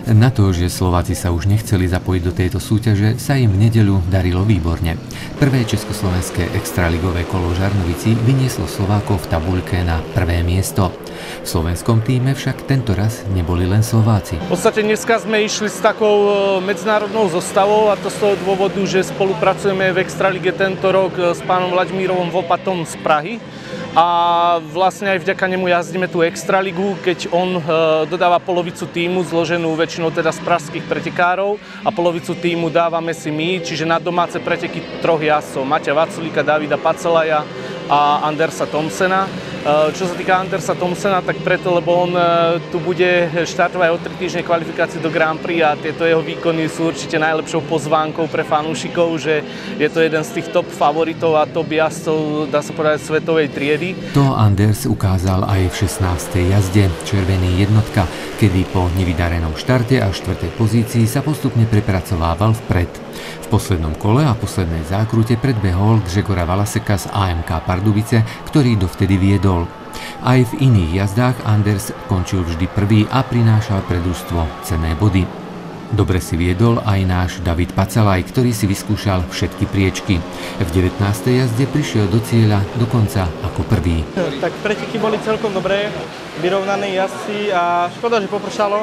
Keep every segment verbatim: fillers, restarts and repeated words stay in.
Na to, že Slováci sa už nechceli zapojiť do tejto súťaže, sa im v nedeľu darilo výborne. Prvé československé extraligové kolo v Žarnovici vynieslo Slovákov v tabuľke na prvé miesto. V slovenskom tíme však tento raz neboli len Slováci. V podstate dneska sme išli s takou medzinárodnou zostavou, a to z toho dôvodu, že spolupracujeme v Extralige tento rok s pánom Vladimírom Vopatom z Prahy. A vlastne aj vďaka nemu jazdíme tú Extraligu, keď on e, dodáva polovicu tímu, zloženú väčšinou teda z pražských pretekárov, a polovicu tímu dávame si my, čiže na domáce preteky troch jazdcov, Maťa Vaculíka, Davida Pacelaja a Andersa Thomsena. E, čo sa týka Andersa Thomsena, tak preto, lebo on e, tu bude štartovať o tri týždne kvalifikáciu do Grand Prix a tieto jeho výkony sú určite najlepšou pozvánkou pre fanúšikov, že je to jeden z tých top favoritov a top jazdcov, dá sa povedať, svetovej triedy. To Anders ukázal aj v šestnástej jazde. Červený jednotka, kedy po nevydarenom štarte a štvrtej pozícii sa postupne prepracovával vpred. V poslednom kole a poslednej zákrute predbehol Grzegora Valaseka z á em ká Pardubice, ktorý dovtedy viedol. Aj v iných jazdách Anders končil vždy prvý a prinášal pre družstvo cenné body. Dobre si viedol aj náš David Pacelaj, ktorý si vyskúšal všetky priečky. V devätnástej jazde prišiel do cieľa dokonca ako prvý. Tak preteky boli celkom dobré, vyrovnané jazdci a škoda, že popršalo,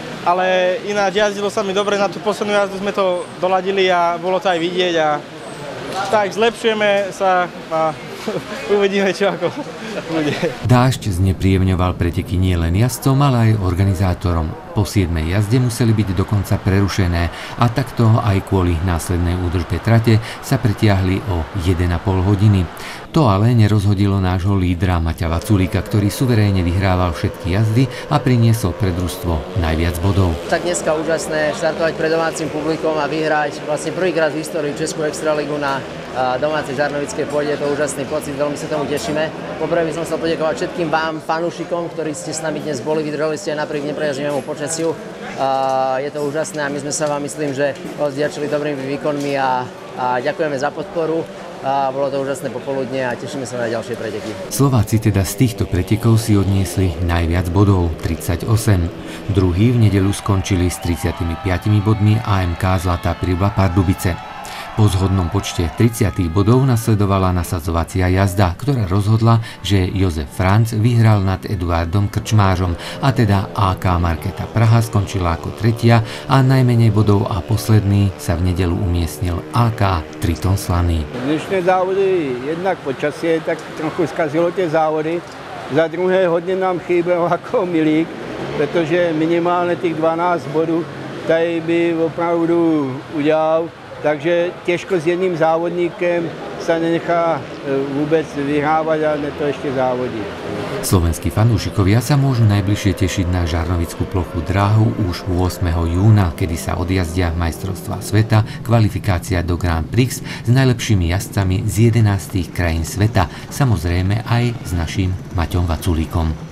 ale ináč jazdilo sa mi dobre, na tú poslednú jazdu sme to doladili a bolo to aj vidieť a tak zlepšujeme sa a uvidíme, čo ako bude. Dážď znepríjemňoval preteky nielen jazdcom, ale aj organizátorom. Po siedmej jazde museli byť dokonca prerušené a takto aj kvôli následnej údržbe trate sa pretiahli o jeden a pol hodiny. To ale nerozhodilo nášho lídra Maťa Vaculíka, ktorý suverénne vyhrával všetky jazdy a priniesol pre družstvo najviac bodov. Tak dneska úžasné štartovať pred domácim publikom a vyhrať vlastne prvýkrát v histórii Českú extraligu na domácej žarnovickej pôde. Je to úžasný pocit, veľmi sa tomu tešíme. Poprvé by som chcel poďakovať všetkým vám, fanúšikom, ktorí ste s nami dnes boli, vydržali ste aj napriek nepriaznivému počasiu. Je to úžasné a my sme sa vám, myslím, že odvďačili dobrými výkonmi a, a ďakujeme za podporu. A bolo to úžasné popoludne a tešíme sa na ďalšie preteky. Slováci teda z týchto pretekov si odniesli najviac bodov, tridsaťosem. Druhí v nedeľu skončili s tridsiatimi piatimi bodmi á em ká Zlatá Príľuba Pardubice. Po zhodnom počte tridsať bodov nasledovala nasadzovacia jazda, ktorá rozhodla, že Jozef Franc vyhral nad Eduardom Krčmářom, a teda á ká Marketa Praha skončila ako tretia a najmenej bodov a posledný sa v nedeľu umiestnil á ká Triton Slaný. Dnešné závody jednak počasie tak trochu zkazilo tie závody. Za druhé hodně nám chýbal jako Milík, protože minimálně těch dvanáct bodů tady by opravdu udělal. Takže těžko s jedným závodníkem sa nenechá vôbec vyhrávať a ne to ešte závodí. Slovenskí fanúšikovia sa môžu najbližšie tešiť na žarnovickú plochu dráhu už ôsmeho júna, kedy sa odjazdia majstrovstvá sveta, kvalifikácia do Grand Prix s najlepšími jazdcami z jedenástich krajín sveta, samozrejme aj s naším Maťom Vaculíkom.